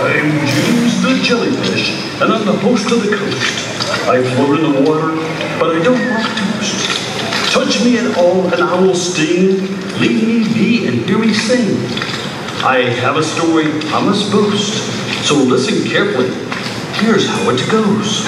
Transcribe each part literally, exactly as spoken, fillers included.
I'm James the jellyfish, and I'm the host of the coast. I float in the water, but I don't like toast. Touch me at all, and I will sting. Leave me be, and hear me sing. I have a story I must boast, so listen carefully. Here's how it goes.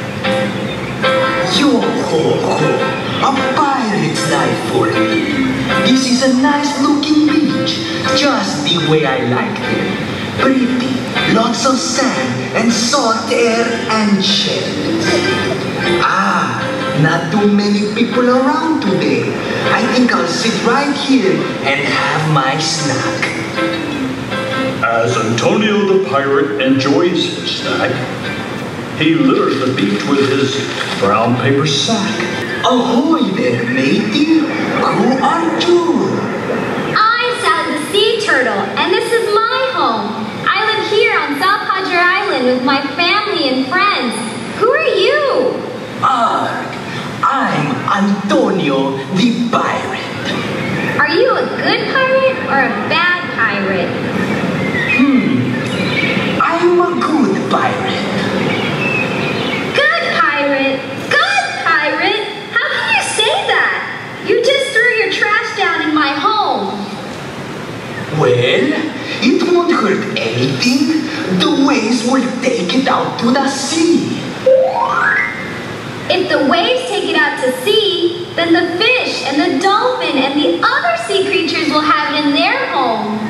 Yo ho ho, a pirate's life for me. This is a nice looking beach, just the way I like it. Pretty, lots of sand and salt air and shells. Ah, not too many people around today. I think I'll sit right here and have my snack. As Antonio the pirate enjoys his snack, he litters the beach with his brown paper sack. Ahoy there, matey! Who are you? I'm Sally the sea turtle, and this is my home. I live here on South Padre Island with my family and friends. Who are you? Ah, I'm Antonio the pirate. Are you a good pirate or a bad pirate? Hmm, I'm a good pirate. Good pirate? Good pirate? How can you say that? You just threw your trash down in my home. Well, it won't hurt anything. The waves will take it out to the sea. If the waves take it out to sea, then the fish and the dolphin and the other sea creatures will have it in their home.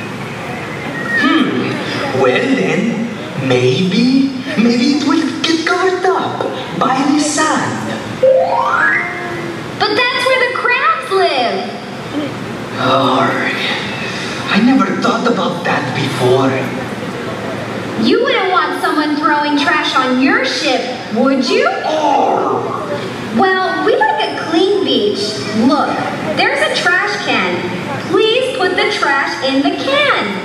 Hmm, well then, maybe, maybe it will get covered up by the sand. But that's where the crabs live. Arrgh, I never thought about that before. You wouldn't want someone throwing trash on your ship, would you? Oh. Well, we like a clean beach. Look, there's a trash can. Please put the trash in the can.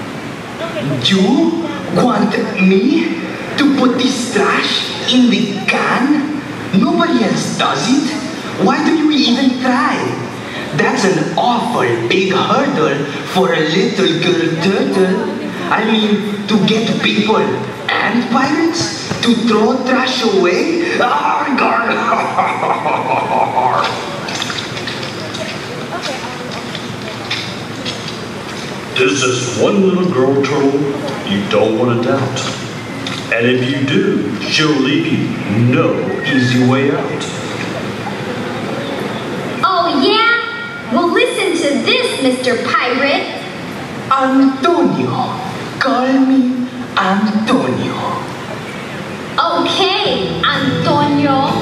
You want me to put this trash in the can? Nobody else does it. Why do you even try? That's an awful big hurdle for a little girl turtle. I mean, to get people and pirates to throw trash away? Arr, gar, There's just one little girl turtle you don't want to doubt. And if you do, she'll leave you no easy way out. Oh, yeah? Well, listen to this, Mister Pirate. Antonio. Call me Antonio. Okay, Antonio.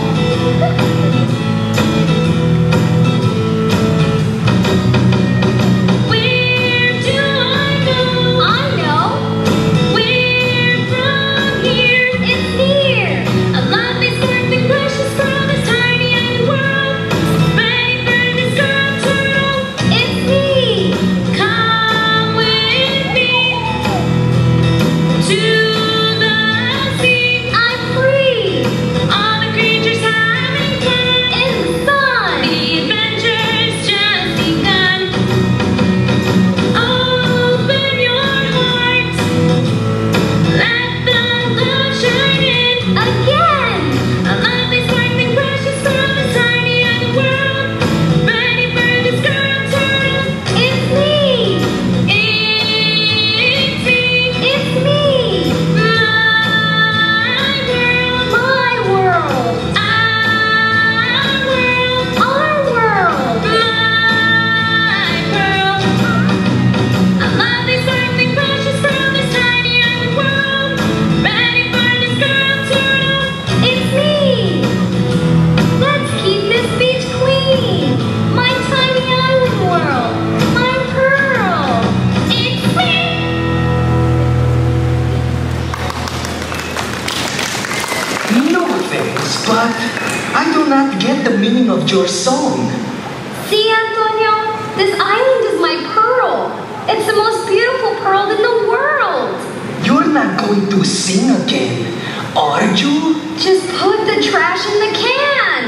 But I do not get the meaning of your song. See, Antonio? This island is my pearl. It's the most beautiful pearl in the world. You're not going to sing again, are you? Just put the trash in the can.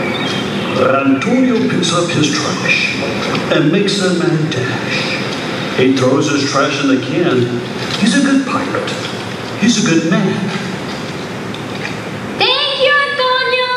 Antonio picks up his trash and makes a mad dash. He throws his trash in the can. He's a good pirate. He's a good man. Thank you, Antonio!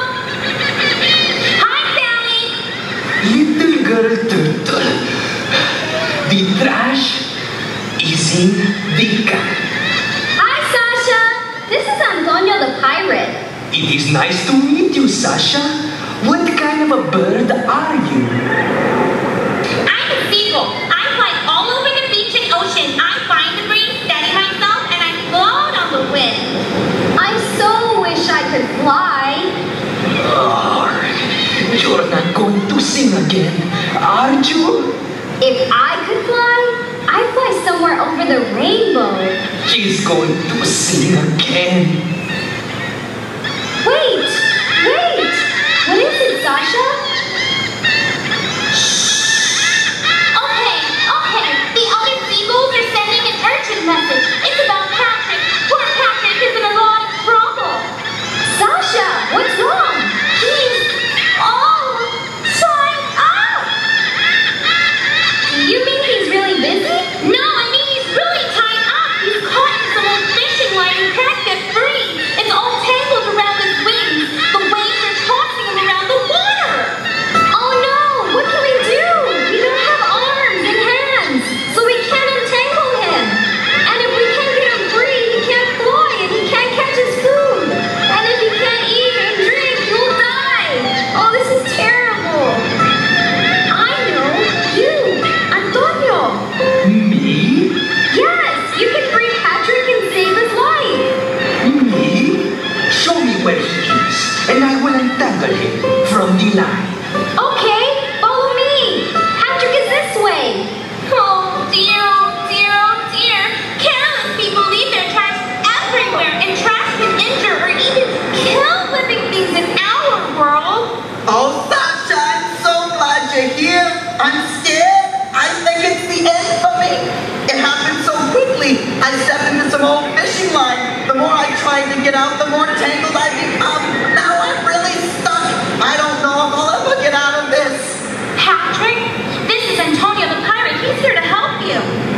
Hi, Sally! Little girl turtle, the trash is in the can. Hi, Sasha! This is Antonio the pirate. It is nice to meet you, Sasha. What kind of a bird are you? I'm a seagull. I fly all over the beach and ocean. I find the breeze, steady myself, and I float on the wind. I so wish I could fly. Oh, you're not going to sing again, aren't you? If I could fly, I'd fly somewhere over the rainbow. She's going to sing again. Wait! Wait! What is it, Sasha? Okay, okay. The other seagulls are sending an urgent message. It's about Patrick. Poor Patrick is in a lot of trouble. Sasha, what's wrong? He's all tied up. Do you mean he's really busy? No, I mean he's really tied up. He's caught in some old fishing line and can't get free. It's all tangled around his wings. The waves are tossing him around the water. Oh no! What can we do? We don't have arms and hands, so we can't untangle him. And if we can't get him free, he can't fly and he can't catch his food. And if he can't eat and drink, he'll die. Oh, this is terrible. I know. You, Antonio. Me? Yes, you can free Patrick and save his life. Me? Show me where he is, and I will untangle him from the line. Okay, follow me. Patrick is this way. Oh dear, oh dear, oh dear. Careless people leave their trash everywhere, and trash can injure or even kill living things in our world. Oh, Sasha, I'm so glad you're here. I'm scared. I think it's the end for me. It happened so quickly. I stepped into some old fishing line. The more I tried to get out, the more tangled I become. Now I'm really stuck. I don't know if I'll ever get out of this. Patrick, this is Antonio the pirate. He's here to help you.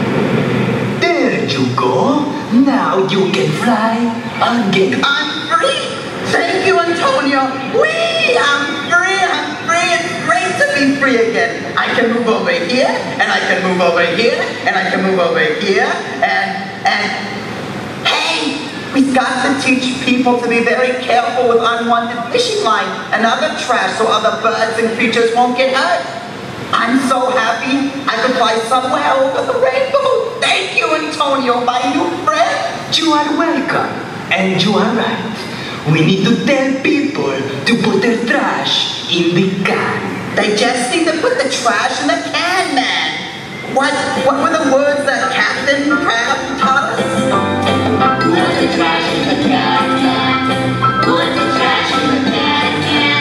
There you go. Now you can fly again. I'm free. Thank you, Antonio. Whee! I'm free. I'm free. It's great to be free again. I can move over here, and I can move over here, and I can move over here, and, and, hey! We've got to teach people to be very careful with unwanted fishing line and other trash so other birds and creatures won't get hurt. I'm so happy I could fly somewhere over the rainbow. Thank you, Antonio, my new friend. You are welcome, and you are right. We need to tell people to put their trash in the can. They just need to put the trash in the can, man. What, what were the words that Captain Crab taught us? Put the trash in the can, can. Put the trash in the can,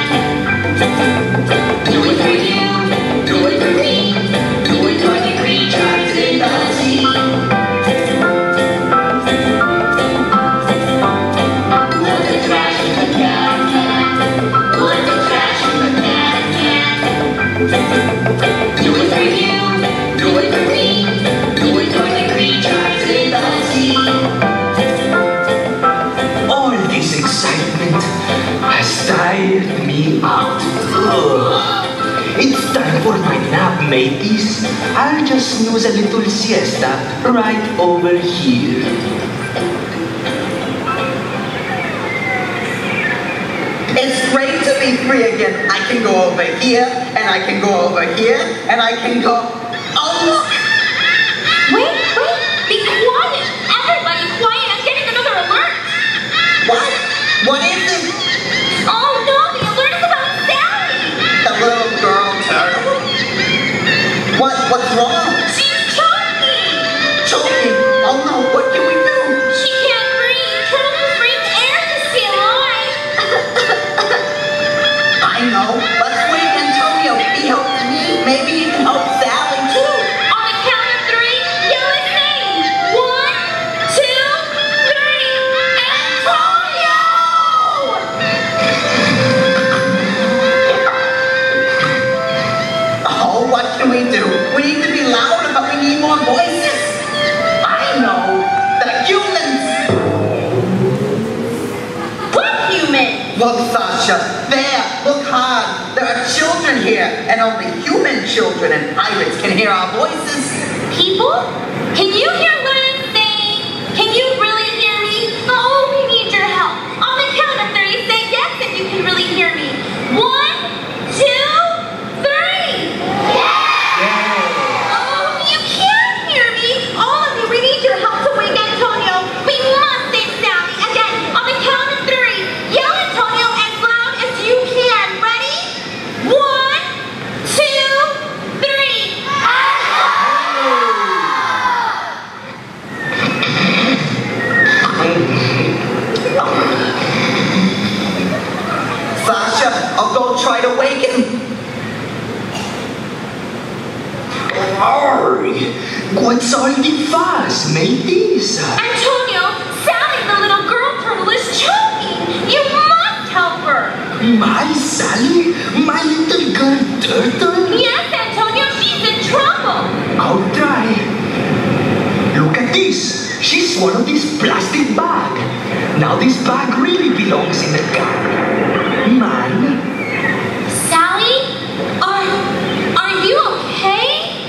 can. Do it for you, do it for me, do it for the creatures in the sea. Put the trash in the can, can. Put the trash in the can, can. Do it for you, do it for me, do it for the creatures in the sea. All this excitement has tired me out. Ugh. It's time for my nap, mateys. I'll just snooze a little siesta right over here. It's great to be free again. I can go over here, and I can go over here, and I can go... Oh, look! Wait, wait, be quiet. Everybody quiet. I'm getting another alert. What? What is it? Oh no, the alert is about Sally. The little girl turtle? What? What's wrong? She's choking. Choking? Oh no, what can we do? She can't breathe. Turtles breathe air to stay alive. I know. Let's wait, Antonio. He helped me. Maybe he can help Sally too. On the count of three, yell his name. One, two, three. Antonio! need more voices? I know. The humans. What human? Look, Sasha. There. Look hard. There are children here. And only human children and pirates can hear our voices. People? Can you hear what I'm saying? Can you really hear me? Oh, we need your help. On the count of three, say yes if you can really hear me. One, two, three. Yeah! Oh, you can't hear me. All of you, we need your help to wake Antonio. We must save Sally. Again, on the count of three. Yell Antonio as loud as you can. Ready? One, two, three. Sasha, I'll go try to wake him. What's all the fuss, mateys? Antonio, Sally, the little girl turtle, is choking. You must help her. My Sally? My little girl turtle? Yes, Antonio, she's in trouble. I'll try. Look at this. She swallowed this plastic bag. Now this bag really belongs in the can. Man. Sally, are are you okay?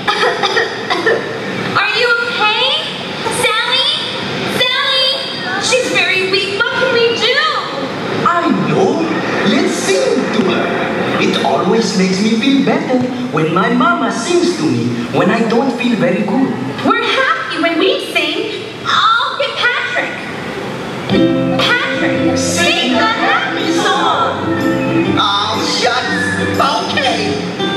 Are you okay? Sally? Sally? She's very weak. What can we do? I know. Let's sing to her. It always makes me feel better when my mama sings to me when I don't feel very good. We're happy when we sing. I'll get Patrick. Patrick, sing the happy song. Oh, shucks. Okay.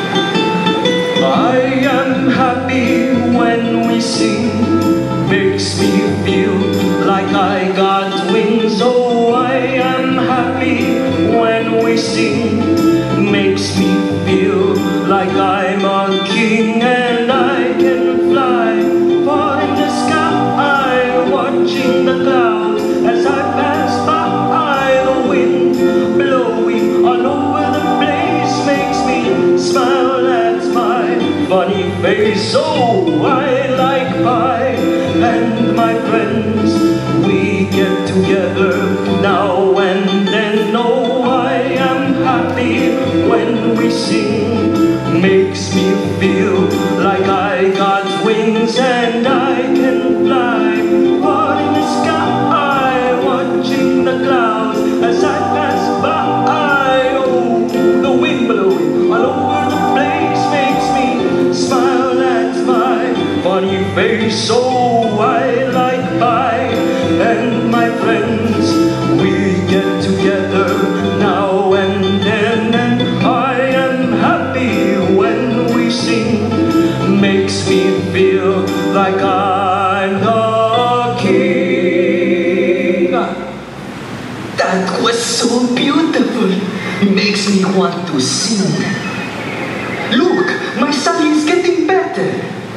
I am happy when we sing, makes me feel like I got wings. Oh, I am happy when we sing, makes me feel like I'm a king and I can fly far in the sky, watching the clouds as I pass by. The wind blowing all over the place makes me smile. That's my funny face. Oh, I like pie and my friends, we get together now and then. Oh, I am happy when we sing, makes me feel like I got wings and I can fly far in the sky, watching the clouds as I pass by. Oh, the wind blowing all over the place makes me smile. That's my funny face. Oh, I like pie and my friends, we get together now and then. And I am happy when we sing, makes me feel like I'm the king. That was so beautiful. Makes me want to sing. Look, my Sally is getting better.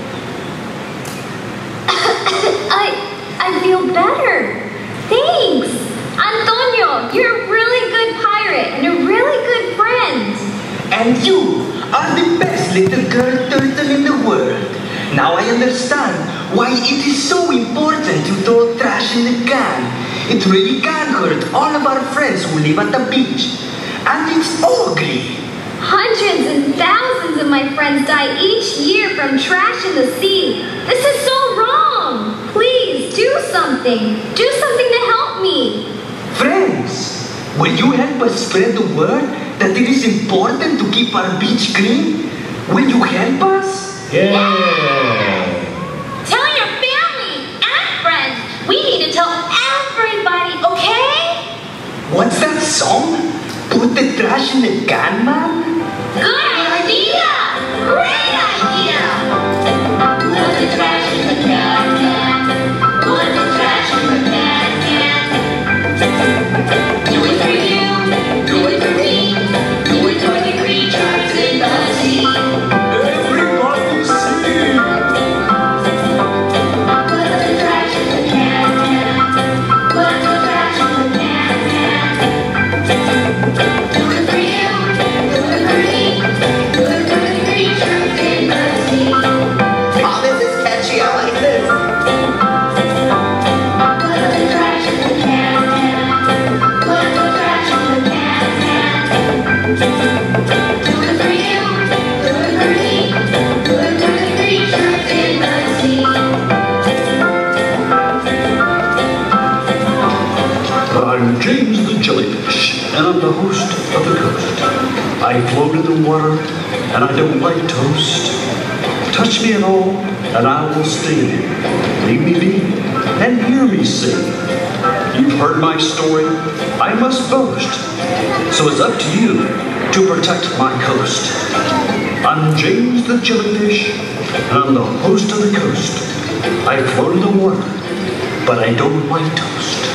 I I feel better. Thanks. Antonio, you're a really good pirate and a really good friend. And you are the best little girl turtle in the world. Now I understand why it is so important to throw trash in the can. It really can hurt all of our friends who live at the beach. And it's ugly. Hundreds and thousands of my friends die each year from trash in the sea. This is so wrong. Please do something. Do something to help me. Friends, will you help us spread the word that it is important to keep our beach clean? Will you help us? Yeah! Tell your family and friends. We need to tell everybody, okay? What's that song? Put the trash in the can, man? Good idea! Great idea! Put the trash in the can, can. Put the trash in the can, can. Do it for you, do it for me, do it for the creatures in the sea. Everybody sing! Put the trash in the can, can. Put the trash in the can, can. Do it for you, do it for me. coast. I float in the water, and I don't like toast. Touch me at all, and I will sting. Leave me be, and hear me sing. You've heard my story, I must boast. So it's up to you to protect my coast. I'm James the Jellyfish, and I'm the host of the coast. I float in the water, but I don't like toast.